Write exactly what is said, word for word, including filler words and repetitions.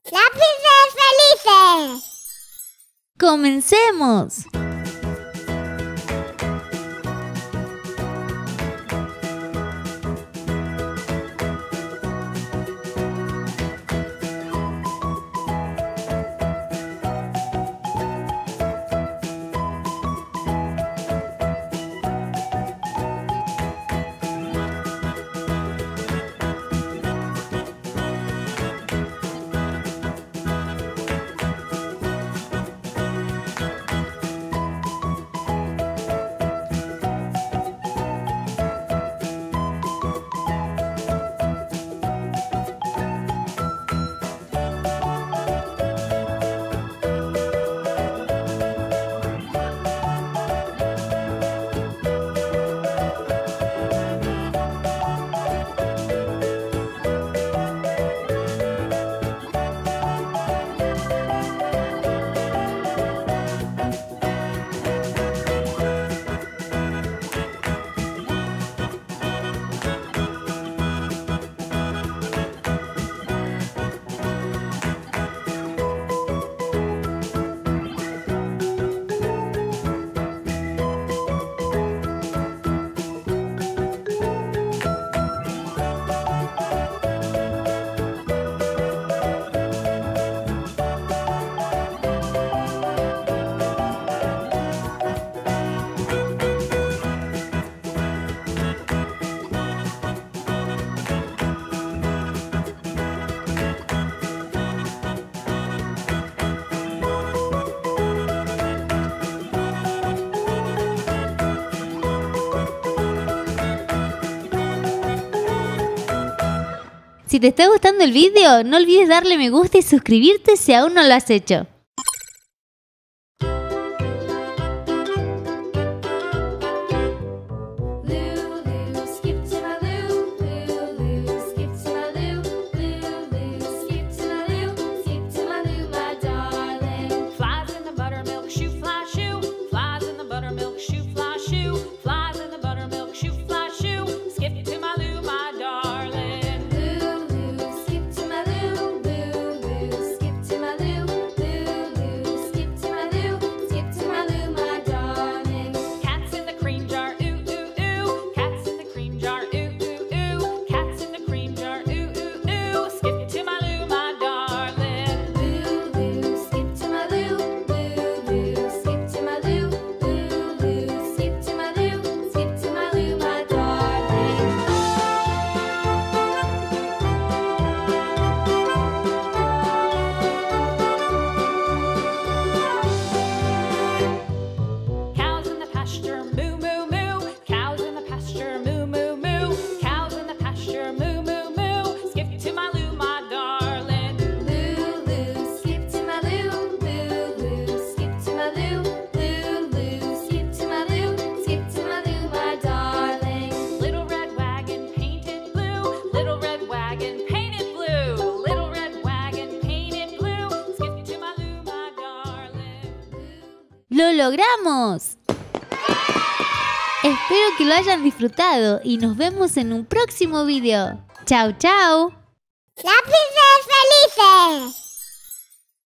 ¡Lápices felices! ¡Comencemos! Si te está gustando el video, no olvides darle me gusta y suscribirte si aún no lo has hecho. ¡Lo logramos! Espero que lo hayan disfrutado y nos vemos en un próximo video. ¡Chao, chao! ¡Lápices felices!